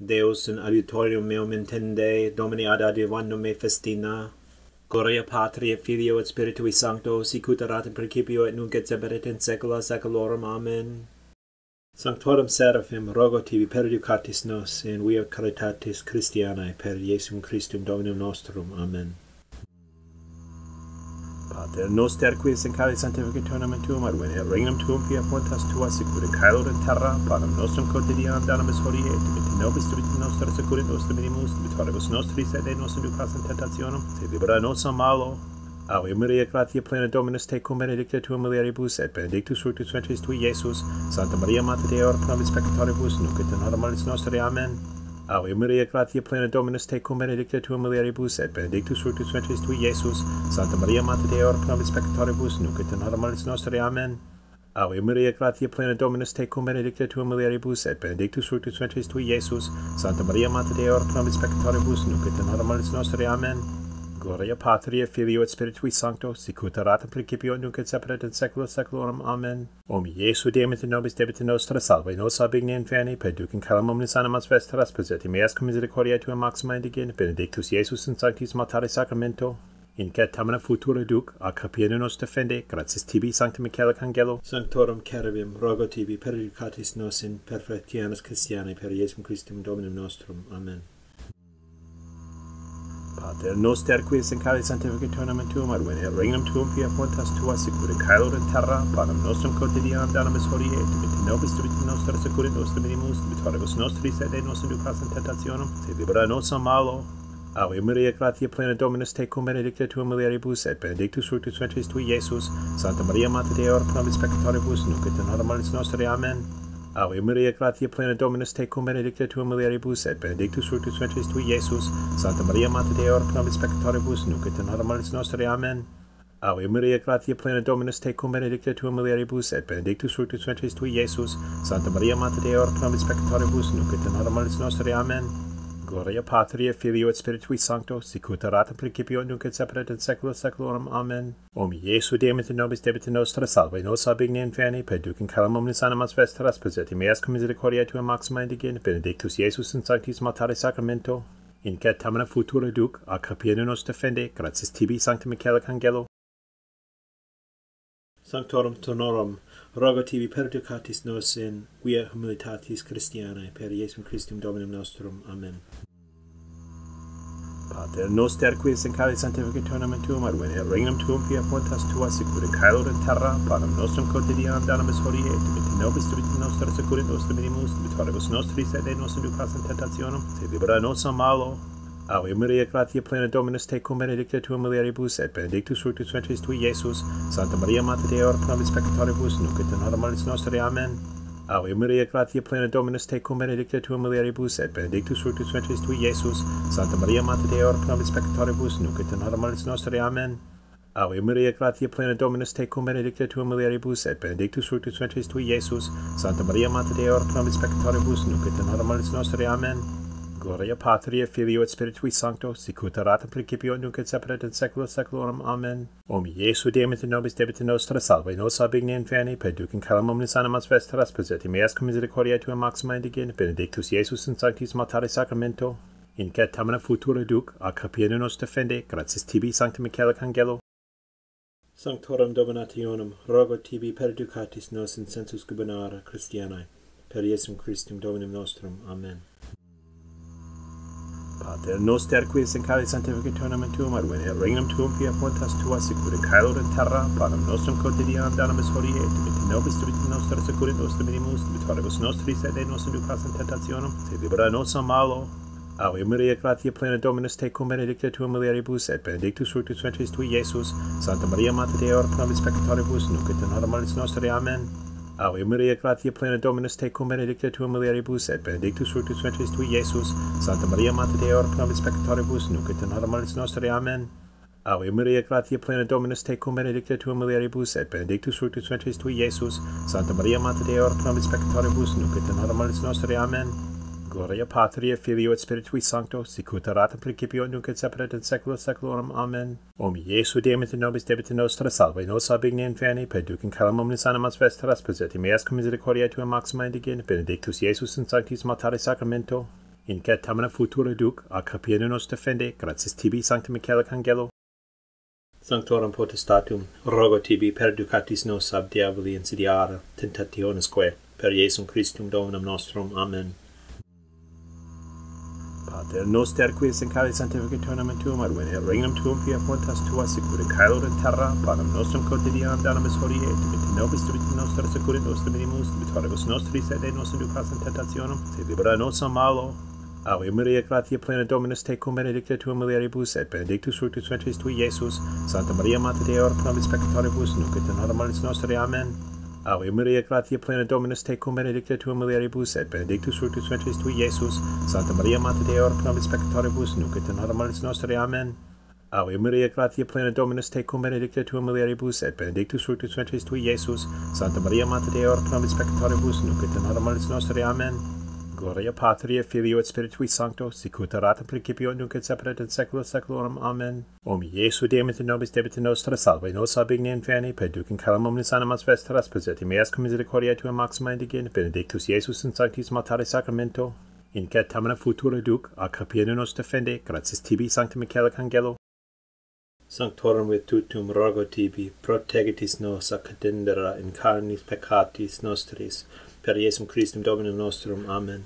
Deus in adiutorium meum intende, Domini ad adiuvandum me festina, Gloria Patri et Filio et Spiritui Sancto, sic ut erat in principio et nunc et semper et in saecula saeculorum. Amen. Sanctorum Seraphim, rogo tibi per educatis nos, in via caritatis Christianae, per Iesum Christum Dominum nostrum. Amen. Pater noster quis in cali sanctificationem tuum advene, et regnum tuum fiat voluntas tua, sicut in caelo in terra, panem nostrum quotidianum da nobis hodie, et nobis debita nostra securit nos dominimus, vitoribus nostris et de nos inducas in tentationem, et libera nos a malo. Ave Maria, gratia plena Dominus tecum, benedicta tu in mulieribus, et benedictus fructus ventris tui, Iesus. Santa Maria, Mater Dei, ora pro nobis peccatoribus, nunc et in hora mortis nostrae. Amen. Ave Maria, gratia plena Dominus tecum, benedicta tu in mulieribus, et benedictus fructus ventris tui, Iesus. Santa Maria, Mater Dei, ora pro nobis peccatoribus, nunc et in hora mortis nostrae. Amen. Ave Maria, gratia plena Dominus tecum, benedicta tu in mulieribus, et benedictus fructus ventris tui, Iesus. Santa Maria, Mater Dei, ora pro nobis peccatoribus, nunc et in hora mortis nostrae. Amen. Gloria Patri et Filio et Spiritui Sancto, sic ut erat in principio et nunc et semper et in saecula saeculorum. Amen. O mi Iesu, Deum et nobis debita nostra, salve nos ab igni inferni, perduc in caelum omnis animas vestras, poseti meas cum misericordiae tua maxima indigent, benedictus Iesus in sanctis mortale sacramento, in caetamina futura duc, a capiene nos defende, gratias tibi, Sancta Michael Arcangelo. Sanctorum Cherubim, rogo tibi, per educatis nos in perfectionis Christianae, per Iesum Christum Dominum nostrum. Amen. Pater noster quis in cali sanctificationem tuum advene, et regnum tuum fiat voluntas tua, sicut in caelo in terra, panem nostrum quotidianum da nobis hodie, et nobis debita nostra securit nos dominimus, vitoribus nostris et de nos inducas in tentationem, et libera nos a malo. Ave Maria, gratia plena Dominus tecum, benedicta tu in mulieribus, et benedictus fructus ventris tui, Iesus. Santa Maria, Mater Dei, ora pro nobis peccatoribus, nunc et in hora mortis nostrae. Amen. Ave Maria, gratia plena Dominus tecum, benedicta tu in mulieribus, et benedictus fructus ventris tui, Iesus. Santa Maria, Mater Dei, ora pro nobis peccatoribus, nunc et in hora mortis nostrae. Amen. Ave Maria, gratia plena Dominus tecum, benedicta tu in mulieribus, et benedictus fructus ventris tui, Iesus. Santa Maria, Mater Dei, ora pro nobis peccatoribus, nunc et in hora mortis nostrae. Amen. Gloria Patri et Filio et Spiritui Sancto, sic ut erat in principio et nunc et semper et in saecula saeculorum. Amen. O mi Iesu, Deum et nobis debita nostra, salve nos ab igni inferni, perduc in caelum omnis animas vestras, poseti meas cum misericordiae tua maxima indigent, benedictus Iesus in sanctis mortale sacramento, in caetamina futura duc, a capiene nos defende, gratias tibi, Sancta Michael Arcangelo. Sanctorum Tonorum, rogo tibi per educatis nos in via humilitatis Christianae, per Iesum Christum Dominum nostrum. Amen. Pater noster quis in cali sanctificationem tuum advene, et regnum tuum fiat voluntas tua, sicut in caelo in terra, panem nostrum quotidianum da nobis hodie, et nobis debita nostra securit nos dominimus, vitoribus nostris et de nos inducas in tentationem, et libera nos a malo. Ave Maria, gratia plena Dominus tecum, benedicta tu in mulieribus, et benedictus fructus ventris tui, Iesus. Santa Maria, Mater Dei, ora pro nobis peccatoribus, nunc et in hora mortis nostrae. Amen. Ave Maria, gratia plena Dominus tecum, benedicta tu in mulieribus, et benedictus fructus ventris tui, Iesus. Santa Maria, Mater Dei, ora pro nobis peccatoribus, nunc et in hora mortis nostrae. Amen. Ave Maria, gratia plena Dominus tecum, benedicta tu in mulieribus, et benedictus fructus ventris tui, Iesus. Santa Maria, Mater Dei, ora pro nobis peccatoribus, nunc et in hora mortis nostrae. Amen. Gloria Patri et Filio et Spiritui Sancto, sic ut erat in principio et nunc et semper et in saecula saeculorum. Amen. O mi Iesu, Deum et nobis debita nostra, salve nos ab igni inferni, perduc in caelum omnis animas vestras, poseti meas cum misericordiae tua maxima indigent, benedictus Iesus in sanctis mortale sacramento, in caetamina futura duc, a capiene nos defende, gratias tibi, Sancta Michael Arcangelo. Sanctorum Dominationum, rogo tibi per educatis nos in sensus gubernare Christianae, per Iesum Christum Dominum nostrum. Amen. Pater noster quis in cali sanctificationem tuum advene, et regnum tuum fiat voluntas tua, sicut in caelo in terra, panem nostrum quotidianum da nobis hodie, et nobis debita nostra securit nos dominimus, vitoribus nostris et de nos inducas in tentationem, et libera nos a malo. Ave Maria, gratia plena Dominus tecum, benedicta tu in mulieribus, et benedictus fructus ventris tui, Iesus. Santa Maria, Mater Dei, ora pro nobis peccatoribus, nunc et in hora mortis nostrae. Amen. Ave Maria, gratia plena Dominus tecum, benedicta tu in mulieribus, et benedictus fructus ventris tui, Iesus. Santa Maria, Mater Dei, ora pro nobis peccatoribus, nunc et in hora mortis nostrae. Amen. Ave Maria, gratia plena Dominus tecum, benedicta tu in mulieribus, et benedictus fructus ventris tui, Iesus. Santa Maria, Mater Dei, ora pro nobis peccatoribus, nunc et in hora mortis nostrae. Amen. Gloria Patri et Filio et Spiritui Sancto, sic ut erat in principio et nunc et semper et in saecula saeculorum. Amen. O mi Iesu, Deum et nobis debita nostra, salve nos ab igni inferni, perduc in caelum omnis animas vestras, poseti meas cum misericordiae tua maxima indigent, benedictus Iesus in sanctis mortale sacramento, in que tamina futura duc, a capiene nos defende, gratias tibi, Sancta Michael Arcangelo. Sanctorum potestatum, rogo tibi perducatis nos ab diaboli insidiare tentationesque, per Iesum Christum Dominum nostrum. Amen. Pater noster quis in cali sanctificationem tuum ad venia regnum tuum fiat voluntas tua secure caelo in terra, panem nostrum quotidianum da nobis hodie et dimitte nobis dimitte nostra secure nostra minimus, dimitoribus nostris et nos inducas in tentationem, sed libera nos a malo. Ave Maria, gratia plena Dominus tecum, benedicta tu in mulieribus, et benedictus fructus ventris tui, Iesus. Santa Maria, Mater Dei, ora pro nobis peccatoribus, nunc et in hora mortis nostrae. Amen. Ave Maria, gratia plena Dominus tecum, benedicta tu in mulieribus, et benedictus fructus ventris tui, Iesus. Santa Maria, Mater Dei, ora pro nobis peccatoribus, nunc et in hora mortis nostrae. Amen. Ave Maria, gratia plena Dominus tecum, benedicta tu in mulieribus, et benedictus fructus ventris tui, Iesus. Santa Maria, Mater Dei, ora pro nobis peccatoribus, nunc et in hora mortis nostrae. Amen. Gloria Patri et Filio et Spiritui Sancto, sicut erat in principio et nunc et semper et in saecula saeculorum. Amen. O mi Iesu, Deum nobis debita nostra, salve nos ab igni inferni, perducem caelum omnis animas vestras, poseti meas cum misericordiae tua maxima indigent, benedictus Iesus in sanctis altare sacramento, in que tamina futura duc, a capiene nos defende, gratias tibi, Sancta Michael Arcangelo. Sanctorum virtutum rogo tibi, protegitis nos a cadendere in carnis peccatis nostris, per Iesum Christum Dominum nostrum. Amen.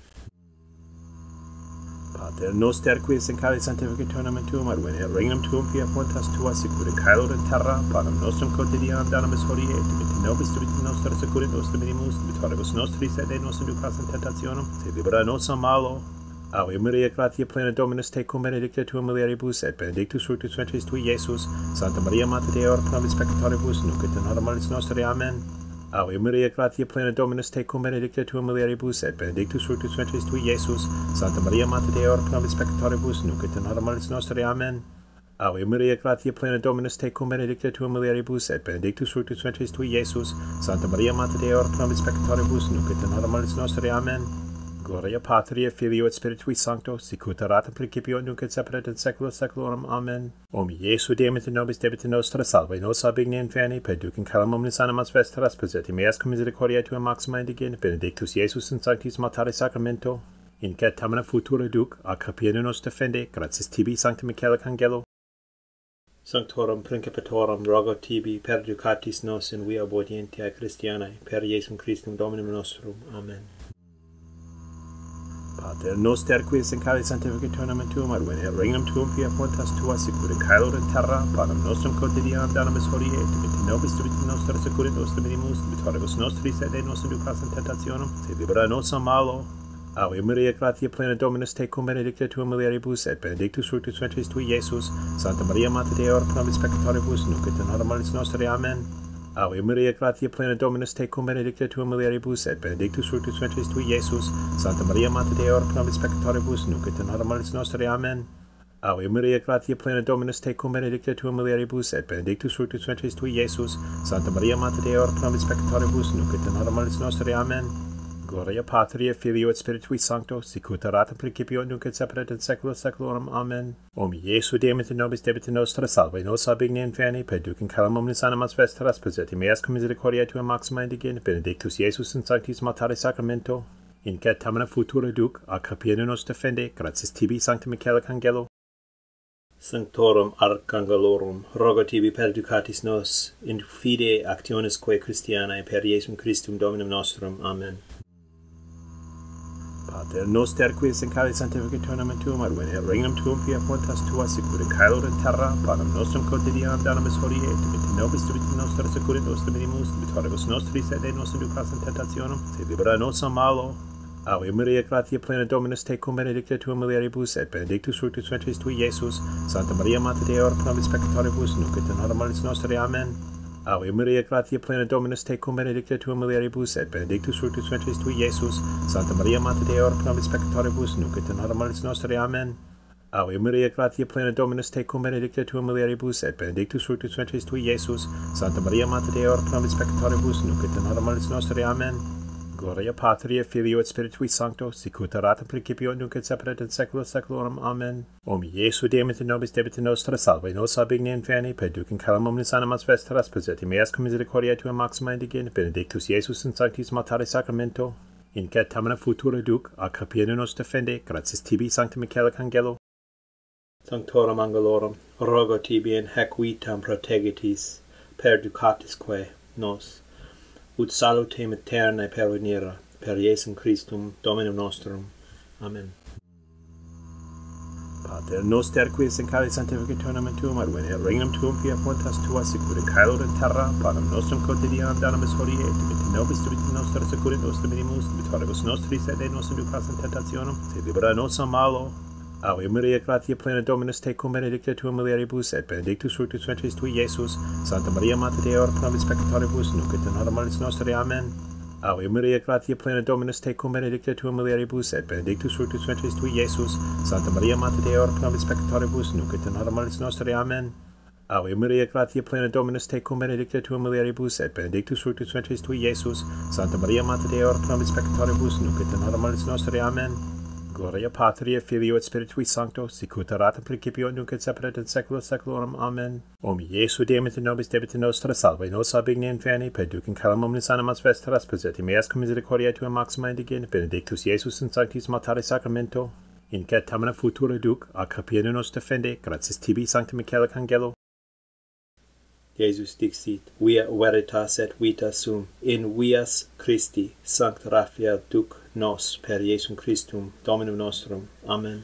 Pater noster quis in cali sanctificationem tuum ad venia regnum tuum fiat voluntas tua secure caelo in terra, panem nostrum quotidianum da nobis hodie et dimitte nobis dimitte nostra secure nostra minimus, dimitoribus nostris et nos inducas in tentationem, sed libera nos a malo. Ave Maria, gratia plena Dominus tecum, benedicta tu in mulieribus, et benedictus fructus ventris tui, Iesus. Santa Maria, Mater Dei, ora pro nobis peccatoribus, nunc et in hora mortis nostrae. Amen. Ave Maria, gratia plena Dominus tecum, benedicta tu in mulieribus, et benedictus fructus ventris tui, Iesus. Santa Maria, Mater Dei, ora pro nobis peccatoribus, nunc et in hora mortis nostrae. Amen. Ave Maria, gratia plena Dominus tecum, benedicta tu in mulieribus, et benedictus fructus ventris tui, Iesus. Santa Maria, Mater Dei, ora pro nobis peccatoribus, nunc et in hora mortis nostrae. Amen. Gloria Patri et Filio et Spiritui Sancto, sicut erat in principio et nunc et semper et in saecula saeculorum. Amen. O mi Iesu, Deum nobis debita nostra, salve nos ab igni inferni, perducem caelum omnis animas vestras, poseti meas cum misericordiae tua maxima indigent, benedictus Iesus in sanctis altare sacramento, in que tamina futura duc, a capiene nos defende, gratias tibi, Sancta Michael Arcangelo. Sanctorum Principatorum rogo tibi, perducatis nos in via obedientiae Christianae, per Iesum Christum Dominum nostrum. Amen. Pater noster quis in cali sanctificationem tuum ad venia regnum tuum fiat voluntas tua secure caelo in terra, panem nostrum quotidianum da nobis hodie et dimitte nobis dimitte nostra secure nostra minimus, dimitoribus nostris et nos inducas in tentationem, sed libera nos a malo. Ave Maria, gratia plena Dominus tecum, benedicta tu in mulieribus, et benedictus fructus ventris tui, Iesus. Santa Maria, Mater Dei, ora pro nobis peccatoribus, nunc et in hora mortis nostrae. Amen. Ave Maria, gratia plena Dominus tecum, benedicta tu in mulieribus, et benedictus fructus ventris tui, Iesus. Santa Maria, Mater Dei, ora pro nobis peccatoribus, nunc et in hora mortis nostrae. Amen. Ave Maria, gratia plena Dominus tecum, benedicta tu in mulieribus, et benedictus fructus ventris tui, Iesus. Santa Maria, Mater Dei, ora pro nobis peccatoribus, nunc et in hora mortis nostrae. Amen. Gloria Patri et Filio et Spiritui Sancto, sicut erat in principio et nunc et semper et in saecula saeculorum. Amen. O mi Iesu, Deum nobis debita nostra, salve nos ab igni inferni, perducem caelum omnis animas vestras, poseti meas cum misericordiae tua maxima indigent, benedictus Iesus in sanctis altare sacramento, in que tamina futura duc, a capiene nos defende, gratias tibi, Sancta Michael Arcangelo. Sanctorum Arcangelorum, rogo tibi perducatis nos, in fide actionesque Christianae, per Iesum Christum Dominum nostrum. Amen. Pater noster quis in cali sanctificationem tuum ad venia regnum tuum fiat voluntas tua secure caelo in terra, panem nostrum quotidianum da nobis hodie et dimitte nobis dimitte nostra secure nostra minimus, dimitoribus nostris et nos inducas in tentationem, sed libera nos a malo. Ave Maria, gratia plena Dominus tecum, benedicta tu in mulieribus, et benedictus fructus ventris tui, Iesus. Santa Maria, Mater Dei, ora pro nobis peccatoribus, nunc et in hora mortis nostrae. Amen. Ave Maria, gratia plena Dominus tecum, benedicta tu in mulieribus, et benedictus fructus ventris tui, Iesus. Santa Maria, Mater Dei, ora pro nobis peccatoribus, nunc et in hora mortis nostrae. Amen. Ave Maria, gratia plena Dominus tecum, benedicta tu in mulieribus, et benedictus fructus ventris tui, Iesus. Santa Maria, Mater Dei, ora pro nobis peccatoribus, nunc et in hora mortis nostrae. Amen. Gloria Patri et Filio et Spiritui Sancto, sicut erat in principio et nunc et semper et in saecula saeculorum. Amen. O mi Iesu, Deum nobis debita nostra, salve nos ab igni inferni, perducem caelum omnis animas vestras, poseti meas cum misericordiae tua maxima indigent, benedictus Iesus in sanctis altare sacramento, in ket tamina futura duc, a capiene nos defende, gratias tibi sancta Michael Arcangelo. Sanctorum Angelorum, rogo tibi in hac vitam protegitis, per ducatisque nos, ut salutem aeternae pervenira, per Iesum Christum Dominum nostrum. Amen. Pater noster quis in cali sanctificationem tuum ad venia regnum tuum fiat voluntas tua secure caelor in terra, panem nostrum quotidianum da nobis hodie et dimitte nobis dimitte nostra secure nos minimus, dimitoribus nostris et de nos inducas in tentationem, sed libera nos a malo. Ave Maria, gratia plena Dominus tecum, benedicta tu in mulieribus, et benedictus fructus ventris tui, Iesus. Santa Maria, Mater Dei, ora pro nobis peccatoribus, nunc et in hora mortis nostrae. Amen. Ave Maria, gratia plena Dominus tecum, benedicta tu in mulieribus, et benedictus fructus ventris tui, Iesus. Santa Maria, Mater Dei, ora pro nobis peccatoribus, nunc et in hora mortis nostrae. Amen. Ave Maria, gratia plena Dominus tecum, benedicta tu in mulieribus, et benedictus fructus ventris tui, Iesus. Santa Maria, Mater Dei, ora pro nobis peccatoribus, nunc et in hora mortis nostrae. Amen. Gloria Patri et Filio et Spiritui Sancto, sicut erat in principio nunc et semper et in saecula saeculorum. Amen. O mi Iesu, demite nobis debita nostra, salve nos abigne inferni, perduc in calam omnis animas vesteras, poseti meas cum misericordiae tua maxima indigene, benedictus Iesus in sanctis matare sacramento, in ket tamina futura duc, a capiene nos defende, gratias tibi sancta Michael Arcangelo. Jesus dixit, via veritas et vita sum, in vias Christi, Sanct Raphael duc nos per Iesum Christum, Dominum nostrum. Amen.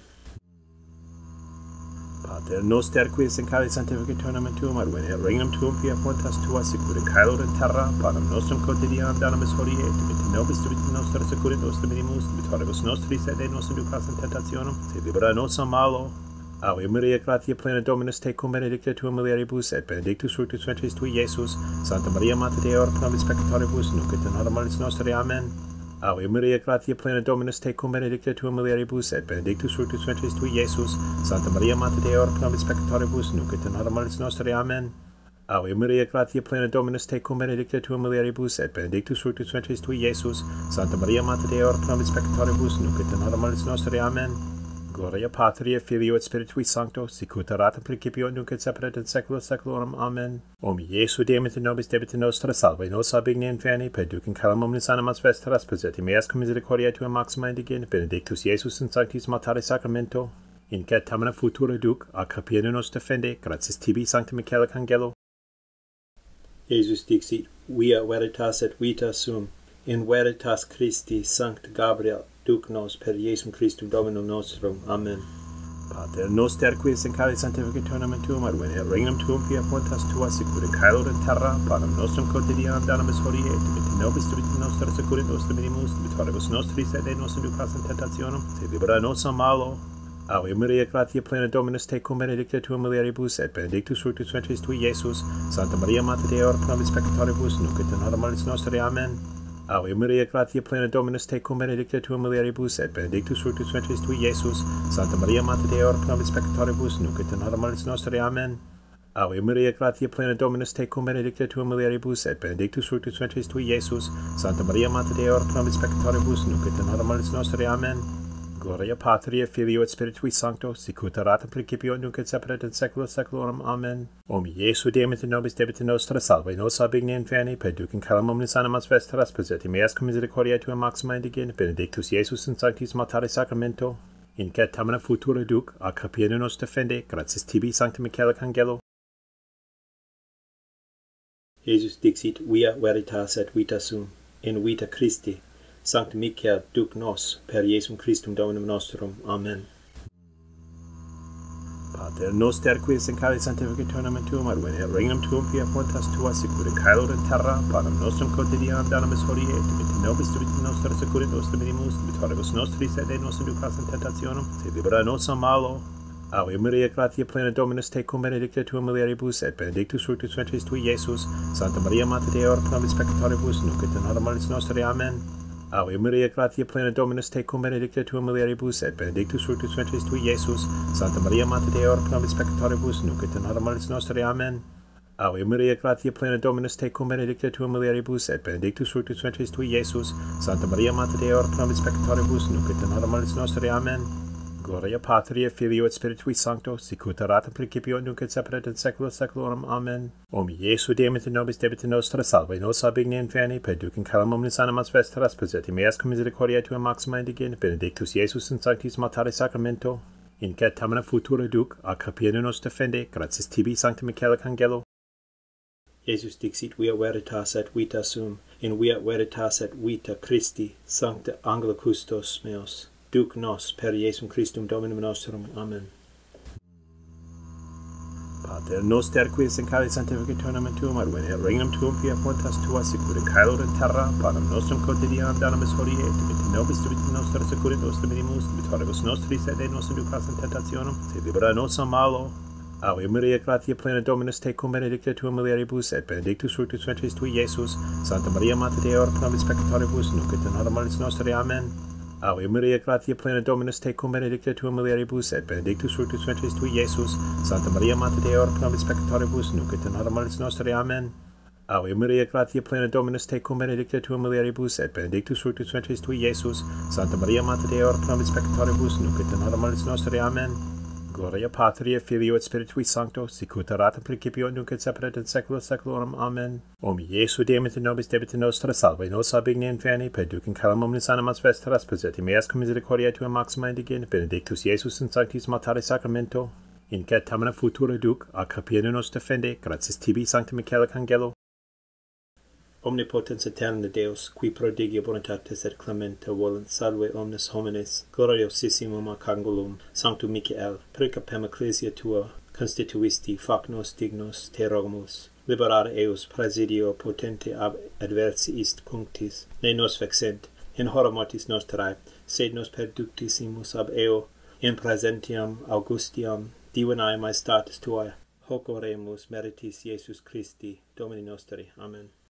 Pater noster quis in cali sanctificationem tuum ad venia regnum tuum fiat voluntas tua secure caelor in terra, panem nostrum quotidianum da nobis hodie et dimitte nobis dimitte nostra secure nos minimus, dimitoribus nostris et de nos inducas in tentationem, sed libera nos a malo. Ave Maria, gratia plena Dominus tecum, benedicta tu in mulieribus, et benedictus fructus ventris tui, Iesus. Santa Maria, Mater Dei, ora pro nobis peccatoribus, nunc et in hora mortis nostrae. Amen. Ave Maria, gratia plena Dominus tecum, benedicta tu in mulieribus, et benedictus fructus ventris tui, Iesus. Santa Maria, Mater Dei, ora pro nobis peccatoribus, nunc et in hora mortis nostrae. Amen. Ave Maria, gratia plena Dominus tecum, benedicta tu in mulieribus, et benedictus fructus ventris tui, Iesus. Santa Maria, Mater Dei, ora pro nobis peccatoribus, nunc et in hora mortis nostrae. Amen. Gloria Patri et Filio et Spiritui Sancto, sicut erat in principio nunc et semper et in saecula saeculorum. Amen. O mi Iesu, demite nobis debita nostra, salve nos abigne inferni, perduc in calam omnis animas vesteras, poseti meas cum misericordiae tua maxima indigene, benedictus Iesus in sanctis matare sacramento, in ket tamina futura duc, a capiene nos defende, gratias tibi sancta Michael Arcangelo. Jesus dixit, via veritas et vita sum, in veritas Christi, Sanct Gabriel, duc nos per Iesum Christum Dominum nostrum. Amen. Pater noster quis in cali sanctificationem tuum ad venia regnum tuum fiat voluntas tua secure caelor in terra, panem nostrum quotidianum da nobis hodie et dimitte nobis dimitte nostra secure nos minimus, dimitoribus nostris et de nos inducas in tentationem, sed libera nos a malo. Ave Maria, gratia plena Dominus tecum, benedicta tu in mulieribus, et benedictus fructus ventris tui, Iesus. Santa Maria, Mater Dei, ora pro nobis peccatoribus, nunc et in hora mortis nostrae. Amen. Ave Maria, gratia plena Dominus tecum, benedicta tu in mulieribus, et benedictus fructus ventris tui, Iesus. Santa Maria, Mater Dei, ora pro nobis peccatoribus, nunc et in hora mortis nostrae. Amen. Ave Maria, gratia plena Dominus tecum, benedicta tu in mulieribus, et benedictus fructus ventris tui, Iesus. Santa Maria, Mater Dei, ora pro nobis peccatoribus, nunc et in hora mortis nostrae. Amen. Gloria Patri et Filio et Spiritui Sancto, sicut erat in principio nunc et semper et in saecula saeculorum. Amen. O mi Iesu, demite nobis debita nostra, salve nos abigne inferni, perduc in calam omnis animas vesteras, poseti meas cum misericordiae tua maxima indigene, benedictus Iesus in sanctis matare sacramento, in ket tamina futura duc, a capiene nos defende, gratias tibi sancta Michael Arcangelo. Jesus dixit, via veritas et vita sum, in vita Christi, Sanct Michael duc nos per Iesum Christum Dominum nostrum. Amen. Pater noster quis in cali sanctificationem tuum ad venia regnum tuum fiat voluntas tua secure caelor in terra, panem nostrum quotidianum da nobis hodie et dimitte nobis dimitte nostra secure nos minimus, dimitoribus nostris et de nos inducas in tentationem, sed libera nos a malo. Ave Maria, gratia plena Dominus tecum, benedicta tu in mulieribus, et benedictus fructus ventris tui, Iesus. Santa Maria, Mater Dei, ora pro nobis peccatoribus, nunc et in hora mortis nostrae. Amen. Ave Maria, gratia plena Dominus tecum, benedicta tu in mulieribus, et benedictus fructus ventris tui, Iesus. Santa Maria, Mater Dei, ora pro nobis peccatoribus, nunc et in hora mortis nostrae. Amen. Ave Maria, gratia plena Dominus tecum, benedicta tu in mulieribus, et benedictus fructus ventris tui, Iesus. Santa Maria, Mater Dei, ora pro nobis peccatoribus, nunc et in hora mortis nostrae. Amen. Gloria Patri et Filio et Spiritui Sancto, sic ut erat in principio nunc et semper et in saecula saeculorum. Amen. O mi Iesu Deus et nobis debita nostra, salve nos ab igni inferni, perducem caelum omnes animas vestras, preseti meas cum misericordiae tua maxima indigene, benedictus Iesus in sanctis altare sacramento, in ket tamina futura duc, a capiene nos defende, gratias tibi sancta Michael Angelo. Jesus dixit via veritas et vita sum, in via veritas et vita Christi, sancta angelo custos meos. Duc nos per Iesum Christum Dominum nostrum. Amen. Pater noster quis in caeli sanctificationem tuum ad venia regnum tuum fiat voluntas tua sicut in caelo in terra panem nostrum quotidianum da nobis hodie et dimitte nobis debita nostra securit nostra minimus debitoribus nostris et nos inducas in tentationem sed libera nos a malo. Ave Maria gratia plena Dominus tecum benedicta tua mulieribus et benedictus fructus ventris tui Iesus. Santa Maria Mater Dei ora pro nobis peccatoribus nunc et in hora mortis nostrae. Amen. Ave Maria gratia plena Dominus tecum benedicta tua mulieribus et benedictus fructus ventris tui Iesus. Santa Maria Mater Dei ora pro nobis peccatoribus nunc et in hora mortis nostrae. Amen. Ave Maria gratia plena Dominus tecum benedicta tua mulieribus et benedictus fructus ventris tui Iesus. Santa Maria Mater Dei ora pro nobis peccatoribus nunc et in hora mortis nostrae. Amen. Gloria Patri et Filio et Spiritui Sancto, sic ut erat in principio nunc et semper et in saecula saeculorum. Amen. O mi Iesu Deus et nobis debita nostra, salve nos ab igni inferni, perducem caelum omnes animas vestras, preseti meas cum misericordiae tua maxima indigene, benedictus Iesus in sanctis altare sacramento, in ket tamina futura duc, a capiene nos defende, gratias tibi sancta Michael Angelo. Omnipotens aeterna Deus, qui prodigia bonitatis et clementa volunt salve omnes homines, gloriosissimum arcangulum, sanctum Michael, precapem ecclesia tua, constituisti, fac nos dignos, te rogamus, liberare eus presidio potente ab adversiis cunctis, ne nos vexent, in hora mortis nostrae, sed nos perductissimus ab eo, in presentiam Augustiam, divinae maestatis tuae, hoc oremus meritis Iesus Christi, Domini nostri. Amen.